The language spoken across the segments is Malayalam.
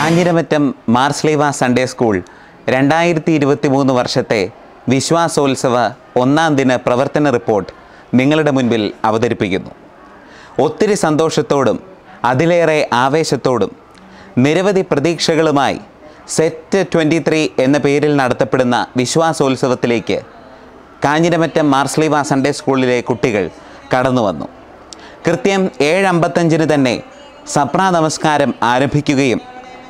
കാഞ്ഞിരമറ്റം സ്ലീവ സൺഡേ സ്കൂൾ 2023 വർഷത്തെ വിശ്വാസോത്സവ ഒന്നാം ദിന പ്രവർത്തന റിപ്പോർട്ട് നിങ്ങളുടെ മുൻപിൽ അവതരിപ്പിക്കുന്നു. ഒത്തിരി സന്തോഷത്തോടും അതിലേറെ ആവേശത്തോടും നിരവധി പ്രതീക്ഷകളുമായി സെറ്റ് 23 എന്ന പേരിൽ നടത്തപ്പെടുന്ന വിശ്വാസോത്സവത്തിലേക്ക് കാഞ്ഞിരമറ്റം സ്ലീവ സൺഡേ സ്കൂളിലെ കുട്ടികൾ കടന്നു വന്നു. കൃത്യം 7:55 തന്നെ സപ്ര നമസ്കാരം ആരംഭിക്കുകയും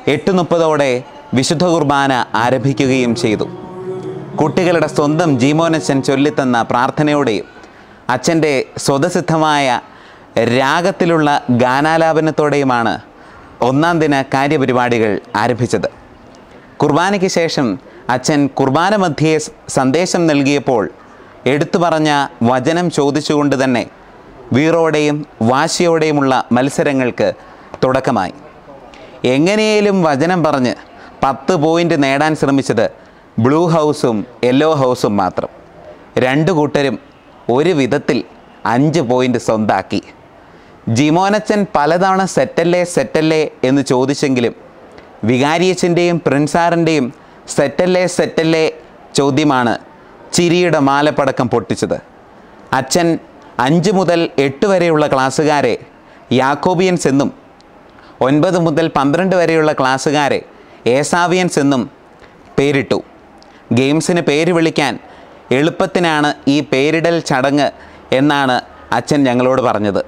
8:30 വിശുദ്ധ കുർബാന ആരംഭിക്കുകയും ചെയ്തു. കുട്ടികളുടെ സ്വന്തം ജീമോനച്ഛൻ ചൊല്ലിത്തന്ന പ്രാർത്ഥനയോടെയും അച്ഛൻ്റെ സ്വതസിദ്ധമായ രാഗത്തിലുള്ള ഗാനാലാപനത്തോടെയുമാണ് ഒന്നാം ദിന കാര്യപരിപാടികൾ ആരംഭിച്ചത്. കുർബാനയ്ക്ക് ശേഷം അച്ഛൻ കുർബാന മധ്യേ സന്ദേശം നൽകിയപ്പോൾ എടുത്തു പറഞ്ഞ വചനം ചോദിച്ചുകൊണ്ട് തന്നെ വീറോടെയും വാശിയോടെയുമുള്ള മത്സരങ്ങൾക്ക് തുടക്കമായി. എങ്ങനെയും വചനം പറഞ്ഞ് 10 പോയിൻ്റ് നേടാൻ ശ്രമിച്ചത് ബ്ലൂ ഹൗസും യെല്ലോ ഹൗസും മാത്രം. രണ്ടു കൂട്ടരും ഒരു വിധത്തിൽ 5 പോയിൻ്റ് സ്വന്താക്കി. ജിമോനച്ചൻ പലതവണ സെറ്റല്ലേ എന്ന് ചോദിച്ചെങ്കിലും വികാരിയച്ഛൻ്റെയും പ്രിൻസാറിൻ്റെയും സെറ്റല്ലേ ചോദ്യമാണ് ചിരിയുടെ മാലപ്പടക്കം പൊട്ടിച്ചത്. അച്ഛൻ 5 മുതൽ 8 വരെയുള്ള ക്ലാസ്സുകാരെ യാക്കോബിയൻസ് എന്നും 9 മുതൽ 12 വരെയുള്ള ക്ലാസ്സുകാരെ ഏസാവിയൻസ് എന്നും പേരിട്ടു. ഗെയിംസിന് പേര് വിളിക്കാൻ എളുപ്പത്തിനാണ് ഈ പേരിടൽ ചടങ്ങ് എന്നാണ് അച്ഛൻ ഞങ്ങളോട് പറഞ്ഞത്.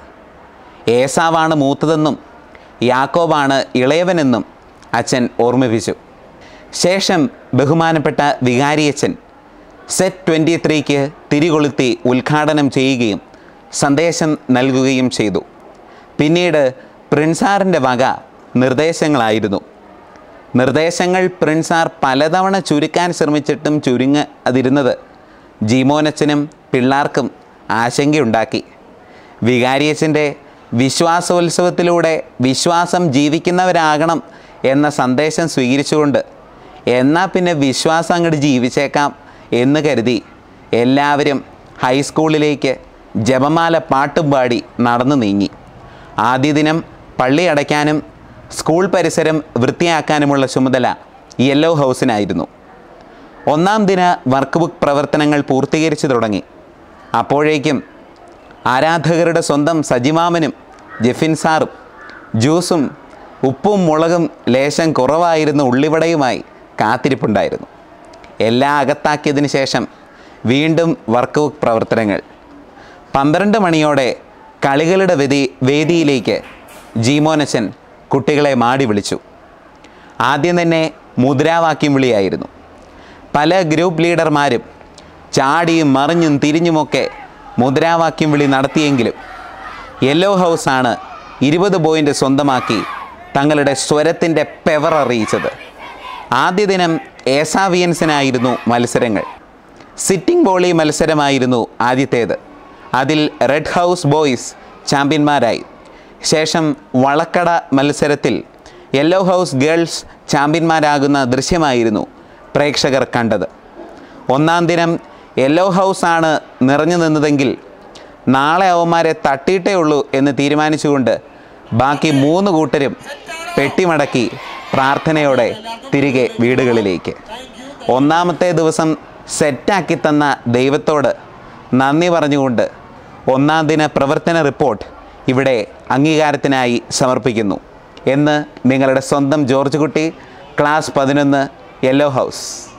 ഏസാവാണ് മൂത്തതെന്നും യാക്കോബാണ് ഇളയവനെന്നും അച്ഛൻ ഓർമ്മിപ്പിച്ചു. ശേഷം ബഹുമാനപ്പെട്ട വികാരിയച്ഛൻ സെറ്റ് 23ക്ക് തിരികൊളുത്തി ഉദ്ഘാടനം ചെയ്യുകയും സന്ദേശം നൽകുകയും ചെയ്തു. പിന്നീട് പ്രിൻസാറിൻ്റെ വക നിർദ്ദേശങ്ങളായിരുന്നു. നിർദ്ദേശങ്ങൾ പ്രിൻസാർ പലതവണ ചുരുക്കാൻ ശ്രമിച്ചിട്ടും ചുരുങ്ങാതിരുന്നത് ജീമോനച്ചനും പിള്ളാർക്കും ആശങ്കയുണ്ടാക്കി. വികാരിയച്ഛൻ്റെ വിശ്വാസോത്സവത്തിലൂടെ വിശ്വാസം ജീവിക്കുന്നവരാകണം എന്ന സന്ദേശം സ്വീകരിച്ചുകൊണ്ട് എന്നാൽ പിന്നെ വിശ്വാസം അങ്ങോട്ട് ജീവിച്ചേക്കാം എന്ന് കരുതി എല്ലാവരും ഹൈസ്കൂളിലേക്ക് ജപമാല പാട്ടും പാടി നടന്നു നീങ്ങി. ആദ്യ ദിനം പള്ളി അടയ്ക്കാനും സ്കൂൾ പരിസരം വൃത്തിയാക്കാനുമുള്ള ചുമതല യെല്ലോ ഹൗസിനായിരുന്നു. ഒന്നാം ദിന വർക്ക് ബുക്ക് പ്രവർത്തനങ്ങൾ പൂർത്തീകരിച്ചു തുടങ്ങി. അപ്പോഴേക്കും ആരാധകരുടെ സ്വന്തം സജിമാമനും ജെഫിൻ സാറും ജ്യൂസും ഉപ്പും മുളകും ലേശം കുറവായിരുന്ന ഉള്ളിവടയുമായി കാത്തിരിപ്പുണ്ടായിരുന്നു. എല്ലാം അകത്താക്കിയതിന് ശേഷം വീണ്ടും വർക്ക് ബുക്ക് പ്രവർത്തനങ്ങൾ. 12 മണിയോടെ കളികളുടെ വേദിയിലേക്ക് ജീമോനച്ചൻ കുട്ടികളെ മാടി വിളിച്ചു. ആദ്യം തന്നെ മുദ്രാവാക്യം വിളിയായിരുന്നു. പല ഗ്രൂപ്പ് ലീഡർമാരും ചാടിയും മറിഞ്ഞും തിരിഞ്ഞുമൊക്കെ മുദ്രാവാക്യം വിളി നടത്തിയെങ്കിലും യെല്ലോ ഹൗസാണ് 20 പോയിൻ്റ് സ്വന്തമാക്കി തങ്ങളുടെ സ്വരത്തിൻ്റെ പെവർ അറിയിച്ചത്. ആദ്യ ദിനം ഏസാവിയൻസിനായിരുന്നു മത്സരങ്ങൾ. സിറ്റിംഗ് വോളി മത്സരമായിരുന്നു ആദ്യത്തേത്. അതിൽ റെഡ് ഹൗസ് ബോയ്സ് ചാമ്പ്യന്മാരായി. ശേഷം വളക്കട മത്സരത്തിൽ യെല്ലോ ഹൗസ് ഗേൾസ് ചാമ്പ്യന്മാരാകുന്ന ദൃശ്യമായിരുന്നു പ്രേക്ഷകർ കണ്ടത്. ഒന്നാം ദിനം യെല്ലോ ഹൗസാണ് നിറഞ്ഞു നിന്നതെങ്കിൽ നാളെ അവന്മാരെ തട്ടിയിട്ടേ ഉള്ളൂ എന്ന് തീരുമാനിച്ചുകൊണ്ട് ബാക്കി 3 കൂട്ടരും പെട്ടിമടക്കി പ്രാർത്ഥനയോടെ തിരികെ വീടുകളിലേക്ക്. ഒന്നാമത്തെ ദിവസം സെറ്റാക്കി തന്ന ദൈവത്തോട് നന്ദി പറഞ്ഞുകൊണ്ട് ഒന്നാം ദിന പ്രവർത്തന റിപ്പോർട്ട് ഇവിടെ അംഗീകാരത്തിനായി സമർപ്പിക്കുന്നു എന്ന് നിങ്ങളുടെ സ്വന്തം ജോർജ് കുട്ടി, ക്ലാസ് 11, യെല്ലോ ഹൗസ്.